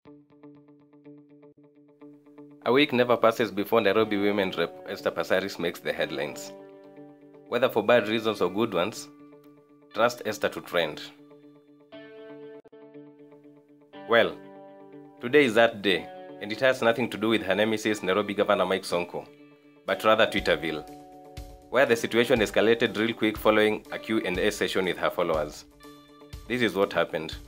A week never passes before Nairobi women rep Esther Passaris makes the headlines. Whether for bad reasons or good ones, trust Esther to trend. Well, today is that day, and it has nothing to do with her nemesis Nairobi Governor Mike Sonko, but rather Twitterville, where the situation escalated real quick following a Q&A session with her followers. This is what happened.